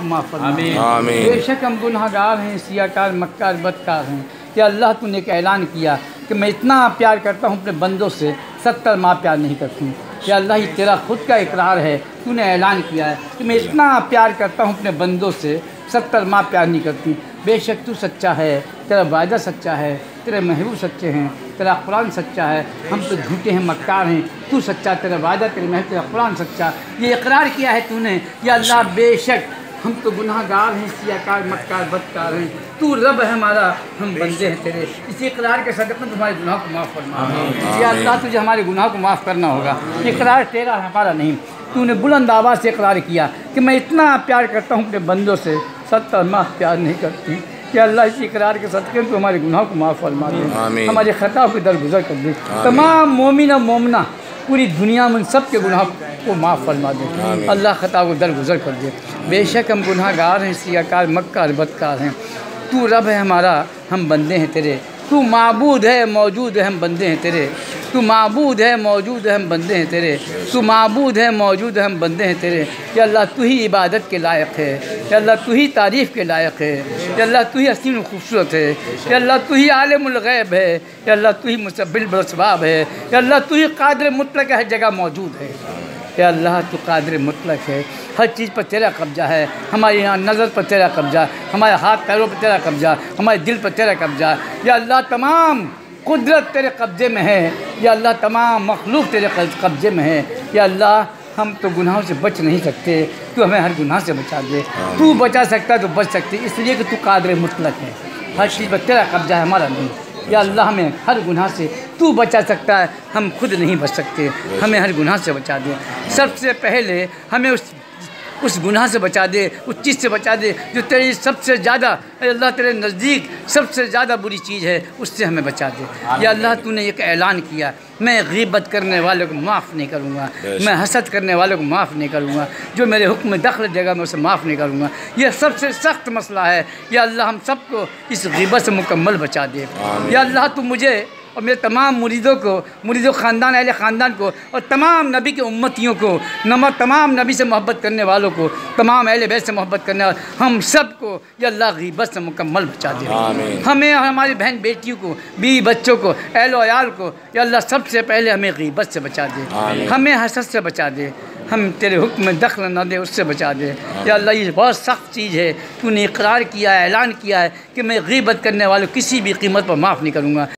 معاف فرما۔ آمین۔ بے شک ہم گناہگار ہیں، سیاکار، مکار، بدکار ہیں۔ یا اللہ تو نے ایک اعلان کیا کہ میں اتنا پیار کرتا ہوں اپنے بندوں سے 70 ماہ پیار نہیں کرتی۔ یا اللہ یہ تیرا خود کا اقرار ہے، تو نے اعلان کیا ہے کہ میں اتنا پیار کرتا ہوں اپنے بندوں سے 70 ماہ پیار نہیں کرتی۔ بے شک تو سچا ہے، تیرا وعدہ سچا ہے، تیرے محبوب سچے ہیں، تیرا قرآن سچا ہے، ہم تو جھوٹے ہیں، مکار ہیں، تو سچا، تیرا وعدہ، تیرے محبوب، تیرا قرآن سچا، یہ اقرار کیا ہے تو نے۔ یا اللہ بے شک ہم تو گناہ گار ہیں، سیاکار، مکار، بدکار ہیں، تو رب ہے ہمارا، ہم بندے ہیں تیرے۔ اسی اقرار کے صدقے میں تمہارے گناہ کو معاف فرما۔ یا اللہ تجھے ہمارے گناہ کو معاف کرنا ہوگا، اقرار تیرا ہمارا نہیں۔ تو نے بلند آواز سے اقرار کیا کہ میں اتنا پیار کرتا ہوں اپنے بندوں سے 70 ماہ پیار نہیں کرتی۔ کہ اللہ اسی اقرار کے صدقے میں تو ہمارے گناہ کو معاف فرما دے، ہمارے خطا کو درگزر کر دے، تمام مومن و مومنہ پوری دنیا میں سب کے گناہ کو معاف فرما دے، اللہ خطا کو درگزر کر دے۔ بے شک ہم گناہ گار ہیں، سیاکار، مکار، بدکار ہیں، تو رب ہے ہمارا، ہم بندے ہیں تیرے، تو معبود ہے، موجود ہے، ہم بندے ہیں تیرے، تو معبود ہے، موجود ہے، ہم بندے ہیں تیرے، تو معبود ہے، موجود ہے، ہم بندے ہیں تیرے۔ یا اللہ تو ہی عبادت کے لائق ہے، یا اللہ تو ہی تعریف کے لائق ہے، یا اللہ تو ہی حسین و خوبصورت ہے، یا اللہ تو ہی عالم الغیب ہے، یا اللہ تو ہی مسبل بالاسباب ہے، یا اللہ تو ہی قادر مطلق ہے، ہر جگہ موجود ہے۔ یا اللہ تو قادر مطلق ہے، ہر چیز پر تیرا قبضہ ہے، ہماری نظر پر تیرا قبضہ، ہمارے ہاتھ پیروں پر تیرا قبضہ، ہمارے دل پر تیرا قبضہ۔ یا اللہ تمام قدرت تیرے قبضے میں ہے، یا اللہ تمام مخلوق تیرے قبضے میں ہے۔ یا اللہ ہم تو گناہوں سے بچ نہیں سکتے، تو ہمیں ہر گناہ سے بچا دے، تو بچا سکتا ہے تو بچ سکتے، اس لیے کہ تو قادر مطلق ہے، ہر چیز پر تیرا قبضہ ہے، ہمارا نہیں۔ یا اللہ ہمیں ہر گناہ سے تو بچا سکتا ہے، ہم خود نہیں بچ سکتے، ہمیں ہر گناہ سے بچا دے۔ سب سے پہلے ہمیں اس گناہ سے بچا دے، اس چیز سے بچا دے جو تیری سب سے زیادہ، اے اللہ تیرے نزدیک سب سے زیادہ بری چیز ہے، اس سے ہمیں بچا دے۔ یا اللہ تو نے ایک اعلان کیا، میں غیبت کرنے والوں کو معاف نہیں کروں گا، میں حسد کرنے والوں کو معاف نہیں کروں گا، جو میرے حکم میں دخل دے گا میں اسے معاف نہیں کروں گا۔ یہ سب سے سخت مسئلہ ہے۔ یا اللہ ہم سب کو اس غیبت سے مکمل بچا دے۔ یا اللہ تو مجھے اور میرے تمام مریدوں کو، مرید و خاندان، اہل خاندان کو، اور تمام نبی کے امتیوں کو، تمام نبی سے محبت کرنے والوں کو، تمام اہل بیت سے محبت کرنے والوں، ہم سب کو یا اللہ غیبت سے مکمل بچا دے۔ ہمیں اور ہماری بہن بیٹیوں کو، بیوی بچوں کو، اہل و عیال کو یا اللہ سب سے پہلے ہمیں غیبت سے بچا دے، ہمیں حسد سے بچا دے، ہم تیرے حکم میں دخل نہ دے، اس سے بچا دے۔ یا اللہ یہ بہت سخت چیز ہے، تو نے اقرار کیا ہے، اعلان کیا ہے کہ میں غیبت کرنے والوں کسی بھی قیمت پر معاف نہیں کروں گا۔